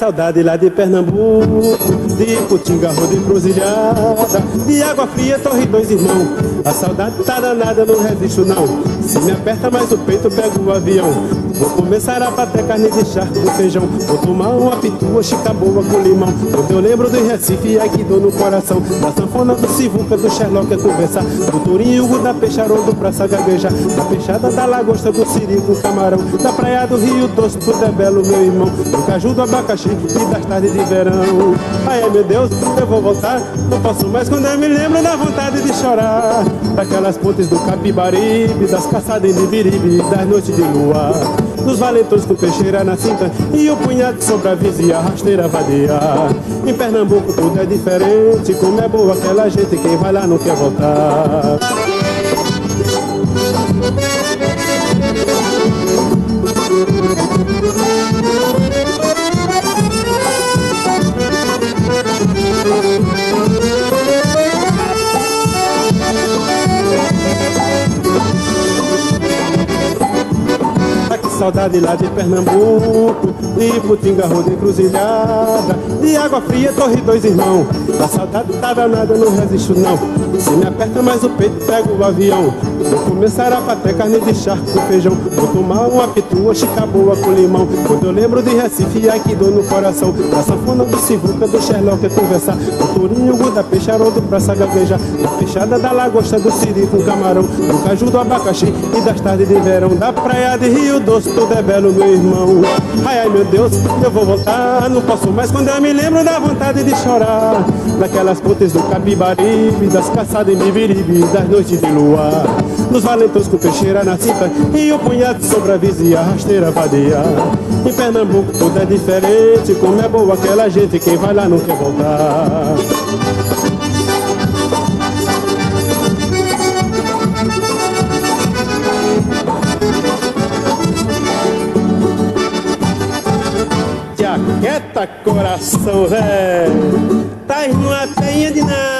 saudade lá de Pernambuco, de Iputinga, Roda Encruzilhada, de Água Fria, Torre Dois Irmãos. A saudade tá danada, não resisto não. Se me aperta mais o peito, pego o avião. Vou começar a bater carne de charco com feijão. Vou tomar uma pitua, chica boa com limão. Quando eu lembro do Recife, ai que dor no coração. Da sanfona, do Sivuca, do Sherlock a conversar. Do Turinho, da Peixarondo, praça gaguejar. Da peixada, da lagosta, do siri com camarão. Da praia do Rio Doce, tudo é belo, meu irmão. Do caju, do abacaxi e das tardes de verão. Ai, meu Deus, eu vou voltar. Não posso mais quando eu me lembro da vontade de chorar. Daquelas pontes do Capibaribe, das caçadas em Bibiribe, das noites de lua, dos valentões com peixeira na cinta e o punhado de sobravisa e a rasteira vadear. Em Pernambuco tudo é diferente, como é boa aquela gente, quem vai lá não quer voltar. Saudade lá de Pernambuco, de Iputinga, Roda Encruzilhada, de Água Fria, Torre Dois Irmãos. A saudade tá danada, não resisto não. Se me aperta mais o peito, pego o avião. Vou começar a bater carne de charco com feijão. Vou tomar uma pitua, chica boa com limão. Quando eu lembro de Recife, ai que dor no coração. Da sanfona, do Sivuca, do Sherlock a conversar. Do Turinho, da Peixarondo, praça gaguejar. Da peixada, da lagosta, do siri com camarão. Do caju, do abacaxi e das tardes de verão. Da praia de Rio Doce, tudo é belo, meu irmão. Ai, ai, meu Deus, eu vou voltar. Não posso mais quando eu me lembro da vontade de chorar. Daquelas pontes do Capibaribe, das caçadas em Bibiribe, das noites de luar, dos valentões com peixeira na cinta e o punhado de sobravisa e a rasteira vadear. Em Pernambuco tudo é diferente, como é boa aquela gente, quem vai lá não quer voltar. Te aquieta, coração, velho, tá numa penha de nada.